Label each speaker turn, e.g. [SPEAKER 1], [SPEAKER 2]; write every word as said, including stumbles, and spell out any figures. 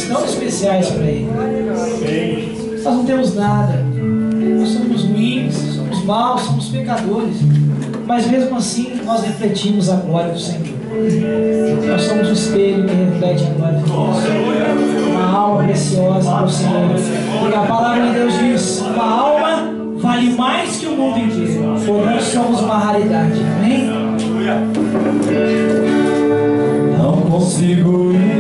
[SPEAKER 1] tão especiais para Ele. Nós não temos nada. Nós somos ruins, somos maus, somos pecadores. Mas mesmo assim, nós refletimos a glória do Senhor. Nós somos o espelho que reflete a glória de Deus. Uma alma preciosa para o Senhor. Porque a palavra de Deus diz: uma alma vale mais que o mundo inteiro. Porém, somos uma raridade. Amém?
[SPEAKER 2] Não consigo ir